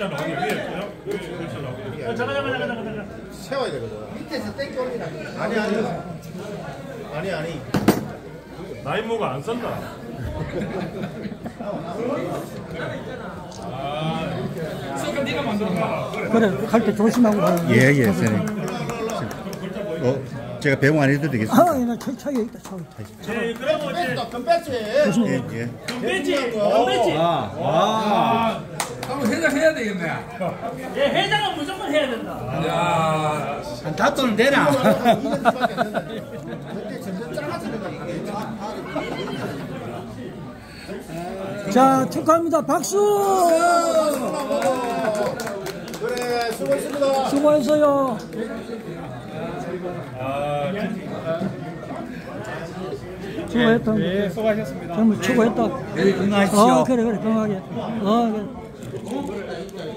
글자 나오게 위에 글자 나오게. 잠깐. 세워야 되거든. 밑에서 땡겨 올리라. 아니. 나이모가 안 쓴다. 지금 네가 만들었나? 그래, 갈 때 조심하고 가요. 예, 선생님. 제가 배웅 안 해도 되겠습니까? 아, 나 차에 있다, 차에. 그러면 이제 금배지. 예. 금배지. 한번 회장해야 되겠네. 예, 회장은 무조건 해야 된다. 야, 한 다돈은 되나? 자, 축하합니다. 박수! 그래, 수고했습니다. 수고했어요. 수고했다. 네, 수고하셨습니다. 정말 수고했다. 건강하십시오. 그래, 건강하게. 그래.